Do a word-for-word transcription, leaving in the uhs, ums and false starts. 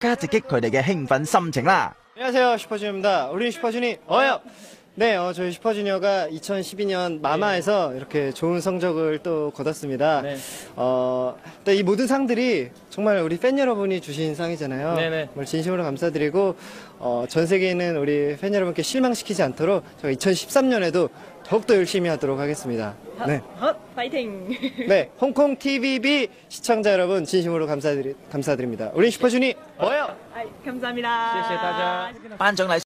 加直擊佢哋嘅興奮心情啦。 안녕하세요, 슈퍼주니어입니다. 우리 슈퍼주니 어요! 네, 어, 저희 슈퍼주니어가 이천십이 년 마마에서 이렇게 좋은 성적을 또 거뒀습니다. 네. 어, 또 이 모든 상들이 정말 우리 팬 여러분이 주신 상이잖아요. 네네. 정말 진심으로 감사드리고 어, 전 세계에 있는 우리 팬 여러분께 실망시키지 않도록 저희 이천십삼 년에도 더욱더 열심히 하도록 하겠습니다. 네. 헛 파이팅! 네, 홍콩 티비비 시청자 여러분 진심으로 감사드리, 감사드립니다. 우리 슈퍼주니 어요! 아이, 감사합니다. 谢谢大家。 頒獎禮